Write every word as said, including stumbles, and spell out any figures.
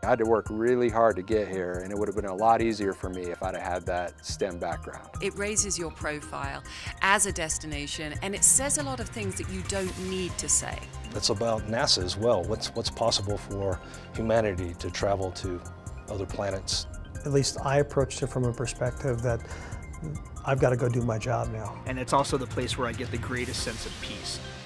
I had to work really hard to get here, and it would have been a lot easier for me if I'd have had that STEM background. It raises your profile as a destination, and it says a lot of things that you don't need to say. It's about NASA as well. What's, what's possible for humanity to travel to other planets? At least I approached it from a perspective that I've got to go do my job now. And it's also the place where I get the greatest sense of peace.